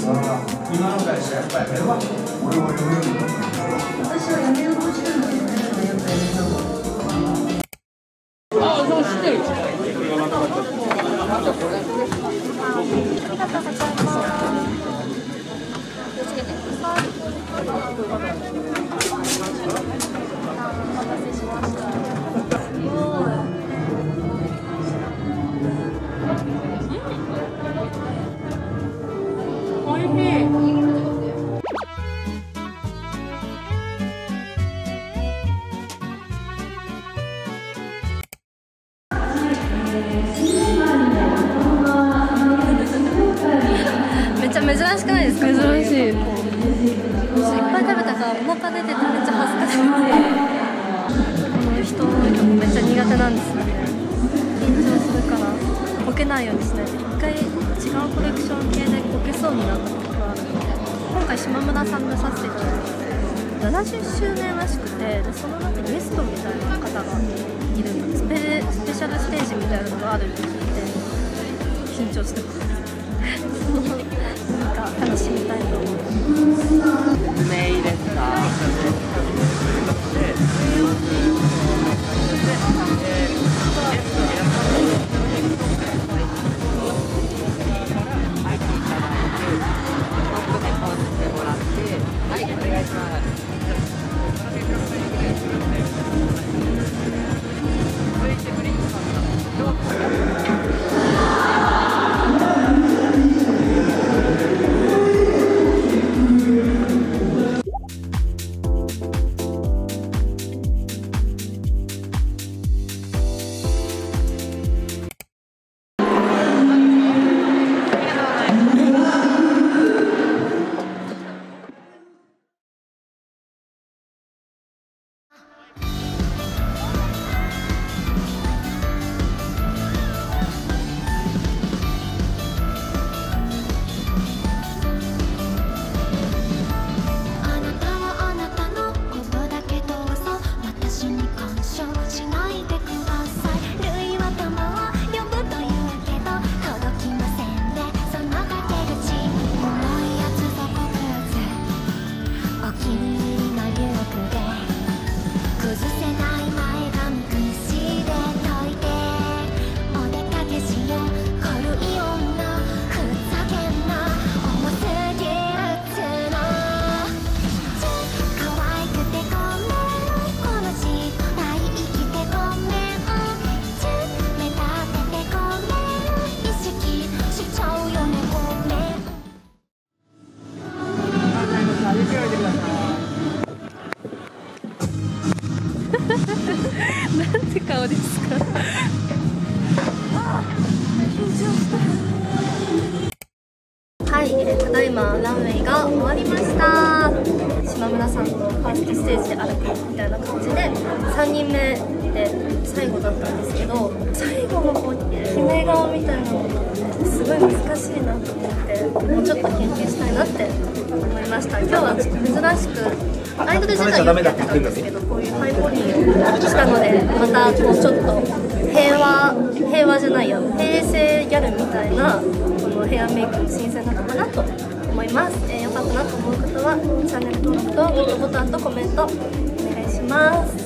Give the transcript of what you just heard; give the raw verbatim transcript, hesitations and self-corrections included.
今の会社やっぱりやめるわ。俺はやめるんだ。私はやめようとしてるのにやめるのはやっぱりやめた方が。ああ、そう知ってる。あとこれ。ありがとうございます。気をつけて。お待たせしました。すごい。おいしい。めっちゃ珍しくないですか？珍しい。いっぱい食べたからお腹出ててめっちゃ恥ずかしくて、この人多いとこめっちゃ苦手なんですよね。緊張するからこけないようにしないと。一回違うコレクション系でこけそうになったことがあるので、今回島村さんでさせていただいてななじゅっしゅうねんらしくて、でその中にゲストみたいな方がいるので、スペ、スペシャルステージみたいなのがあるって聞いて緊張してます。なんか楽しみたいと思います。 梅いいですか？ なんて顔ですか。 はい、えー、ただいまランウェイが終わりました。島村さんとファーストステージで歩くみたいな感じでさんにんめで最後だったんですけど、最後のこう決め顔みたいなのがすごい難しいなと思って、もうちょっと研究したいなって思いました。今日はちょっと珍しくアイドル時代よくやってたんですけど、こういうハイボディをしたので、またこうちょっと平和平和じゃないや平成ギャルみたいなこのヘアメイクも新鮮なのかなと思います。えー、よかったなと思う方はチャンネル登録とグッドボタンとコメントお願いします。